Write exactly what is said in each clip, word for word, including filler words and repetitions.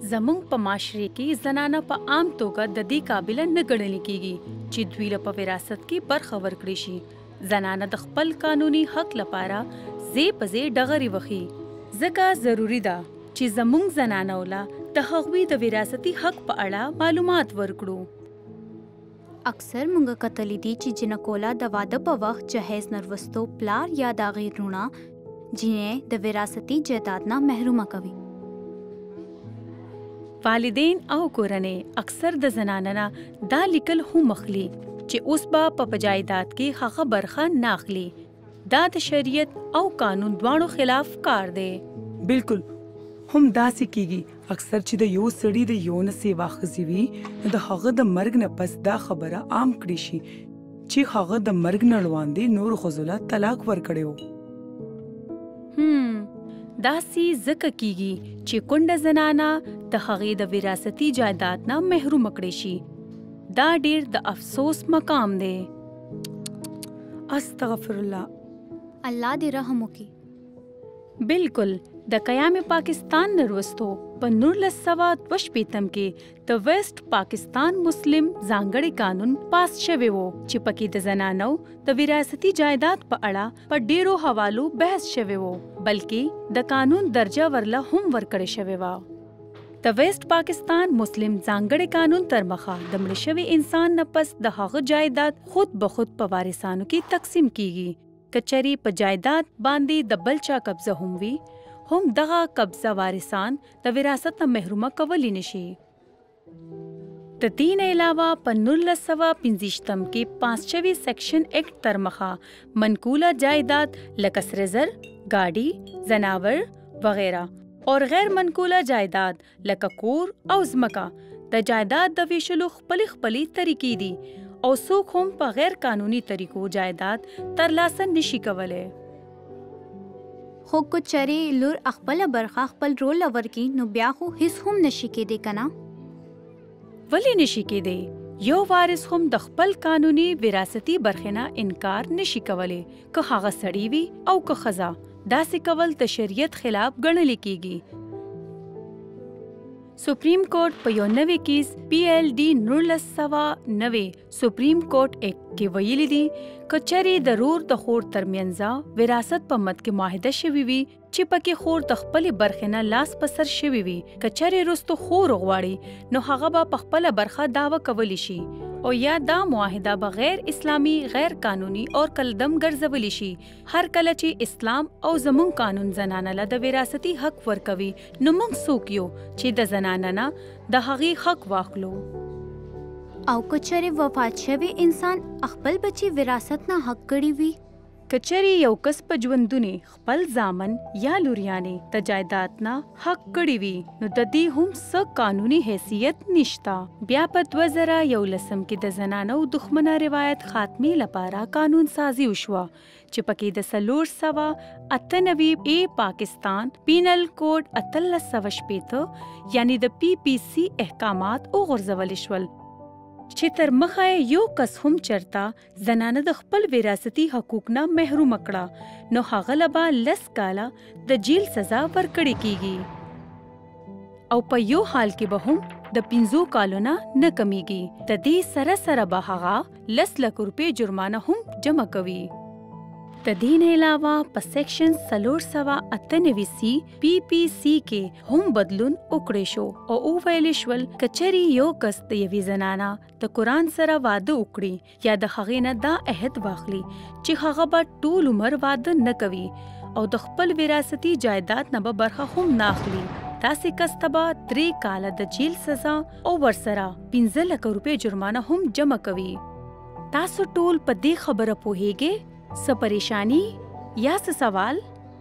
زمونږ په معاشره کې زنانه په عام توګه د دې قابل نه ګڼل کیږي چې دوی له په وراثت کې برخه ورکړي شي. زنانه د خپل قانوني حق لپاره زی په زی ډغري وخی. ځکه ضروری ده چې زمونږ زنانه ولا د هغوی د وراثتي حق په اړه معلومات ورکړو. اکثر مونږ کتلی دي چې جنکولا د واده په وخت جهیز نروستو پلار یا د هغې رونه جنې د وراثتي جایداد نه محرومه کوي. والدین او کورنۍ اکثر د زنانه نه دا لیکل هم اخلي چې اوس به په جایداد کې هغه برخه نه اخلي. دا د شریعت او قانون دواړو خلاف کار دی. بالکل هم داسې کیږي. اکثر چې د یو سړي د یو نه سیوا ښځې وي نو د هغه د مرګ نه پس دا خبره عام کړي شي چې هغه د مرګ نه وړاندې نورو ښځو له طلاق ورکړی و. هم داسې ځکه کیږي چې کونډه زنانه د هغې د وراثتي جایداد نه محروم کړي شي. دا ډیر د افسوس مقام دی. استغفر الله. الله دې رحم وکړي. بالکل د قیام پاکستان نروستو په نولس سوه دوه شپېتم کې د ویسټ پاکستان مسلم ځانګړی قانون پاس شوی و چې پکې د زنانو د وراثتي جایداد په اړه په ډیرو حوالو بحث شوی و، بلکې د قانون درجه ورله هم ورکړې شوی و. د ویسټ پاکستان مسلم ځانګړی قانون تر مخه د مړ شوي انسان نه پس د هغه جایداد خود به خود په وارثانو کې تقسیم کیږي. کچری په جایداد باندې د بل چا قبضه هم وي، هم دغه قبضه وارثان د وراثت نه محرومه کولی نشي. د دې نه علاوه په نولس سوه پنځویشتم کې پاس شوي سیکشن ایکټ تر مخه منقوله جایداد لکه سره زر، ګاډي، ځناور وغیره اور غیر منقوله جایداد لکه کور او ځمکه د جایداد د ویشلو خپلې خپلې طریقې دي او څوک هم په غیر قانوني طریقو جایداد ترلاسه نشي کولی. خو که چرې لور خپله برخه خپل رول ورکړي نو بیا خو هیڅ هم نشي کېدی که نه؟ ولې نشي کېدی؟ یو وارث هم د خپل قانوني وراثتي برخې نه انکار نشي کولی، که هغه سړی وي او که ښځه. داسې کول د شریعت خلاف ګڼل کیږي. سپریم کورټ په یو نوی کیس پی ایل ډي نولس سوه نوي سپریم کورټ ایکټ کې ویلي دي که چېرې د رور د خور ترمنځ وراثت په مد کې معاهده شوې وي چې پکې خور د خپلې برخې نه لاس په سر شوې وي، که چېرې وروستو خور وغواړي نو هغه به په خپله برخه دعوه کولی شي او یا دا معاهده به غیر اسلامي، غیر قانوني او کلدم ګرځولی شي. هر کله چې اسلام او زمونږ قانون زنانه له د وراثتي حق ورکوي نو موږ څوک یو چې د زنانه نه د هغې حق واخلو؟ او که چېرې وفات شوی انسان خپل بچي وراثت نه حق کړي وي؟ که چېرې یو کس په ژوندونې خپل زامن یا لوریانې د جایداد نه حق کړي وي نو د دې هم څه قانوني حیثیت نشته. بیا په دوه زره یولسم کې د زنانو دښمنه روایت خاتمې لپاره قانون سازي وشوه چې پکې د څلور سوه اته نوي ای پاکستان پینل کوډ اتلس سوه شپېته یعنی د پی پی سی احکامات وغورځول شول چې تر مخه یو کس هم چرته زنانه د خپل وراثتي حقوق نه محروم کړه نو هغه له به لس کاله د جیل سزا ورکړې کیږي او په یو حال کې به هم د پنځو کالو نه نه کمیږي. د دې سره سره به هغه لس لک روپۍ جرمانه هم جمع کوي. د دې نه علاوه په سیکشن څلور سوه اته نوي سی پی پی سی کې هم بدلون وکړی شو او وویل شول که چېرې یو کس د یوې زنانه د قرآن سره واده وکړي یا د هغې نه دا عهد واخلي چې هغه به ټول عمر واده نه کوي او د خپل وراثتي جایداد نه به برخه هم نه اخلي، داسې کس ته به درې کاله د جیل سزا او ورسره پنځه لکه روپۍ جرمانه هم جمع کوي. تاسو ټول په دې خبره پوهیږئ؟ څه پریشانی یا څه سوال؟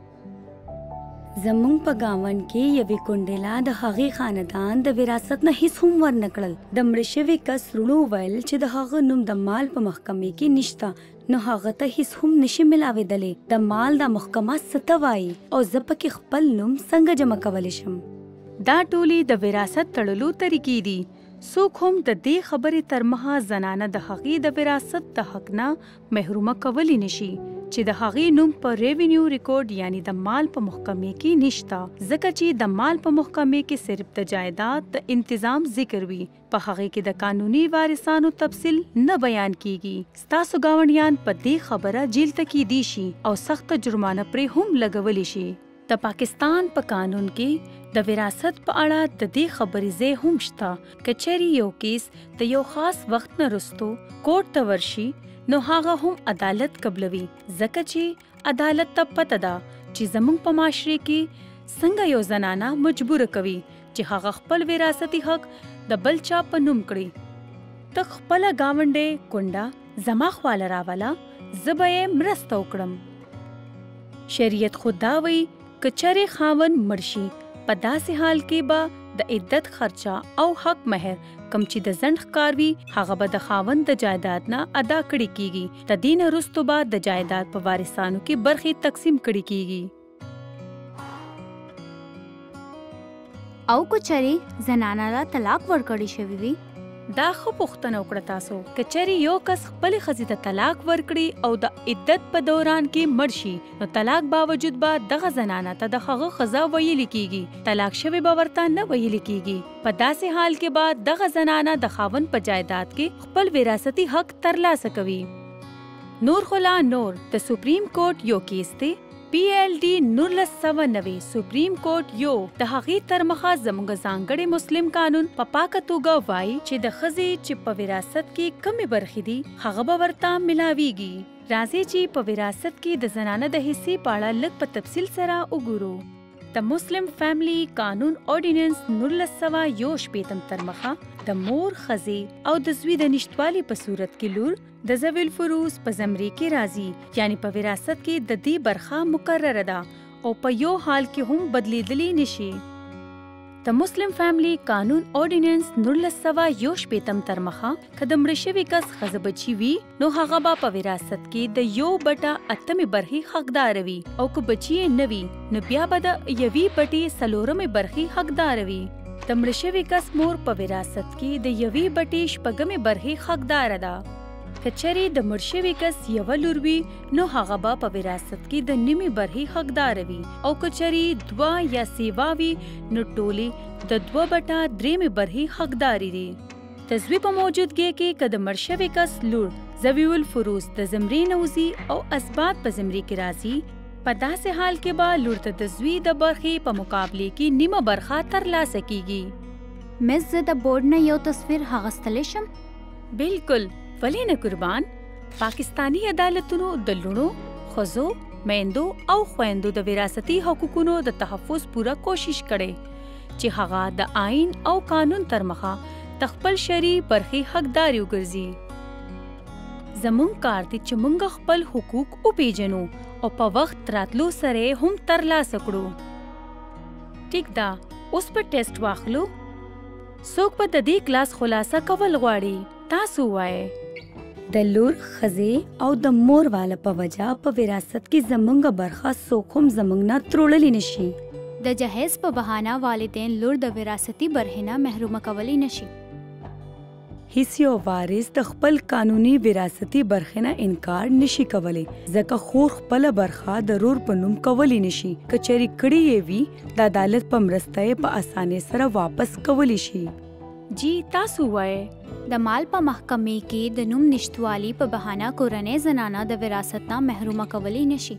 زمونږ په ګاونډ کې یوې کونډېلا د هغې خاندان د وراثت نه هیڅ هم ورنه کړل. د مړه شوي کس وروڼو ویل چې د هغه نوم د مال په محکمې کې نشته نو هغه ته هیڅ هم نشي ملاوېدلی. د مال دا محکمه څه ته وایي او زه پکې خپل نوم څنګه جمع کولی شم؟ دا ټولې د وراثت تړلو طریقې دي. څوک هم د دې خبرې تر مخه زنانه د هغې د وراثت د حق نه محرومه کولی نشي. چې د هغې نوم په ریونیو ریکارډ یعنی د مال په محکمې کې نشته، ځکه چې د مال په محکمې کې صرف د جایداد د انتظام ذکر وي، په هغې کې د قانوني وارثانو تفصیل نه بیان کیږي. ستاسو گاونډیان په دې خبره جیل ته کیدی شي او سخت جرمانه پرې هم لګولی شي. د پاکستان په قانون کې د وراثت په اړه د دې خبرې ځای هم شته که چېرې یو کیس د یو خاص وخت نه وروسته کورټ ته ورشي نو هغه هم عدالت قبلوي، ځکه چې عدالت ته پته ده چې زموږ په معاشره کې څنګه یو زنانه مجبور کوي چې هغه خپل وراثتي حق د بل چا په نوم کړي. ته خپله ګاونډې کونډه زما خواله راوله، زه به یې مرسته وکړم. شریعت خو دا وایي که چېرې خاوند مړ شي په داسې حال کې به د عدت خرچه او حق مهر کم چې د ځنډ ښکار وي هغه به د خاوند د جایداد نه ادا کړي کیږي. د دې نه وروسته به د جایداد په وارثانو کې برخې تقسیم کړي کیږي. او که چېرې زنانه لا طلاق ورکړی شوی وي؟ دا ښه پوښتنه وکړه تاسو. که چېرې یو کس خپلې ښځې ته طلاق ورکړي او د عدت په دوران کې مړ شي نو طلاق باوجود به دغه زنانه ته د هغه ښځه ویلې کیږي، طلاق شوې به ورته نه ویلې کیږي. په داسې حال کې به دغه زنانه د خاوند په جایداد کې خپل وراثتي حق ترلاسه کوي. نور خو لا نور د سپریم کورټ یو کیس دی پی ایل ډي نولس سوه نوي سپریم کورټ یو د هغې تر مخه زموږ ځانګړی مسلم قانون په پاکه توګه وایي چې د ښځې چې په وراثت کې کمې برخې دي هغه به ورته ملاویږي. راځئ چې په وراثت کې د زنانه د حصې په اړه لږ په تفصیل سره وګورو. د مسلم فیملی قانون اورډیننس نولس سوه یو شپېتم تر مخه د مور، ښځې او د زوی د نشتوالي په صورت کې لور د ذوی الفروض په زمرې کې راځي، یعنی په وراثت کې د دې برخه مقرره ده او په یو حال کې هم بدلیدلی نشي. د مسلم فیملی قانون اورډیننس نولس سوه یو شپېتم تر مخه که د مړه شوي کس ښځه بچي وي نو هغه به په وراثت کې د یو بټه اتمې برخې حقدار وي، او که بچي یې نه وي نو بیا به د یوې بټې څلورمې برخې حقدار وي. د مړه شوي کس مور په وراثت کې د یوې بټې شپږمې برخې حقدار ده. که چېرې د مړ شوي کس یوه لور وي نو هغه به په وراثت کې د نیمې برخې حقدار وي، او که چېرې دوه یا سیوا وي نو ټولې د دوه بټه درېمې برخې حقداري دي. د زوی په موجودګۍ کې که د مړ شوي کس لور ذوی الفروض د زمرې نه وځي او اثبات په زمرې کې راځي، په داسې حال کې به لور ته د زوی د برخې په مقابلې کې نیمه برخه ترلاسه کیږي. مس زه د بورډ نه یو تصویر اخیستلی شم؟ بالکل، ولې نه قربان. پاکستانی عدالتونو د لوڼو، ښځو، میندو او خویندو د وراثتي حقوقونو د تحفظ پوره کوشش کړي چې هغه د آئین او قانون تر مخه د خپل شرعي برخې حقداري وګرځي. زموږ کار دی چې موږ خپل حقوق وپیژنو او په وخت راتلو سره هم ترلاسه کړو. ټیک ده، اوس په ټیسټ واخلو. څوک به د دې کلاس خلاصه کول غواړي؟ تاسو وایئ. د لور، ښځې او د مور والا په وجه په وراثت کې زمونږ برخه څوک هم زمونږ نه تروړلی نشي. د جهیز په بهانه والدین لور د وراثتي برخې نه محرومه کولی نشي. هیڅ یو وارث د خپل قانوني وراثتي برخې نه انکار نشي کولی، ځکه خور خپله برخه د رور په نوم کولی نشي. که چېرې کړې یې وي د عدالت په مرسته یې په اسانۍ سره واپس کولی شي. جی تاسو وایئ. د مال په محکمې کې د نوم نشتوالي په بهانه کورنۍ زنانه د وراثت نه محرومه کولی نشي.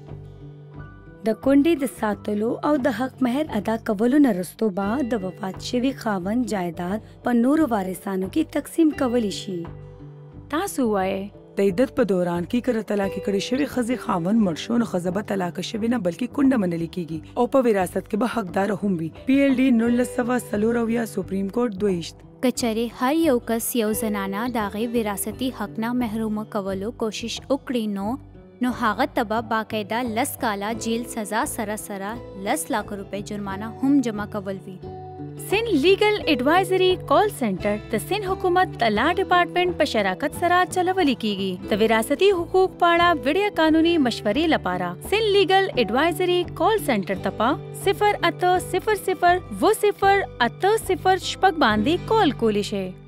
د کونډې د ساتلو او د حق مهر ادا کولو نه وروسته به د وفات شوي خاوند جایداد په نورو وارثانو کې تقسیم کولی شي. تاسو وایئ. د عدت په دوران کې که طلاقې کړې شوې ښځې خاوند مړ شو نو ښځه به طلاقه شوې نه بلکې کونډه منلې کیږي او په وراثت کې به حقداره هم وي. پی ایل ډي نولس سوه څلور اویا سپریم کورټ دویشت. که چېرې هر یو کس یو زنانه د هغې وراثتي حق نه محرومه کولو کوشش وکړي نو نو هغه ته به باقاعده لس کاله جیل سزا سره سره لس لاکھ روپۍ جرمانه هم جمع کول وي. سن لیگل ایڈوائزری کال سنټر د سن حکومت د لا ډپارټمنټ په شراکت سره چلول کیږي. د وراثتي حقوق په اړه وړیا قانوني مشورې لپاره سن لیگل ایڈوائزری کال سنټر ته په صفر اته صفر صفر و صفر اته صفر شپږ باندې کال کولی شئ.